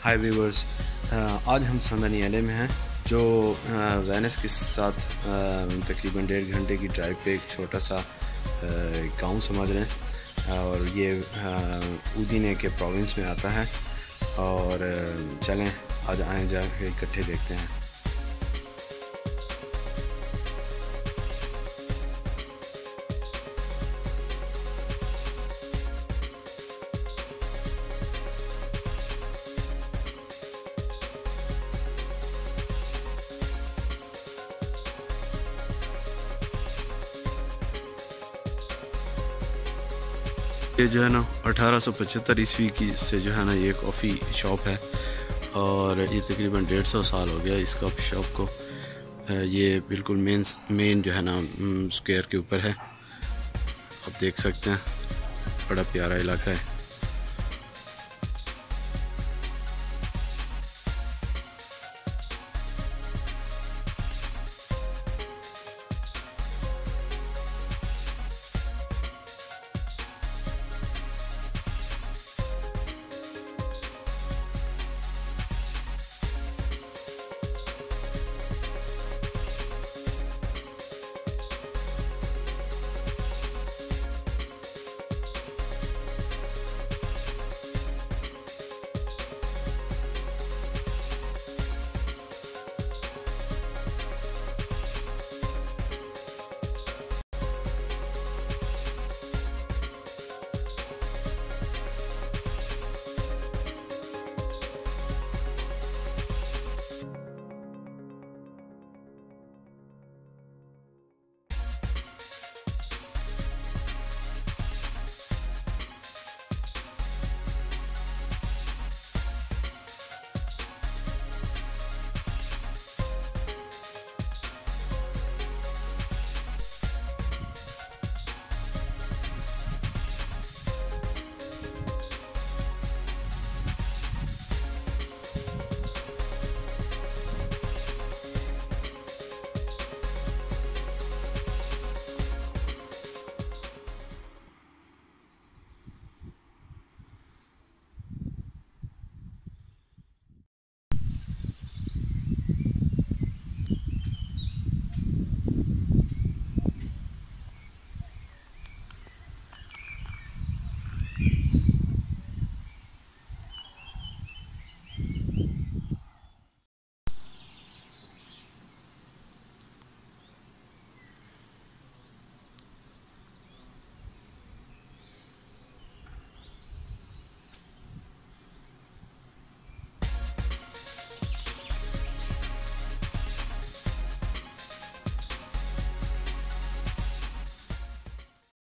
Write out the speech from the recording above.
हाय viewers, आज हम दनियाले में हैं जो वेनिस के साथ तकरीबन 1.5 घंटे की ड्राइव पे एक छोटा सा गांव समझ रहे हैं और ये उदीने के प्रोविंस में आता है। और चलें आज आए जाके इकट्ठे देखते हैं। ये जो है ना 1875 ईस्वी की से जो है ना ये कॉफ़ी शॉप है और ये तकरीबन 150 साल हो गया इस कॉफ़ी शॉप को। ये बिल्कुल मेन जो है ना स्क्वायर के ऊपर है, आप देख सकते हैं, बड़ा प्यारा इलाका है।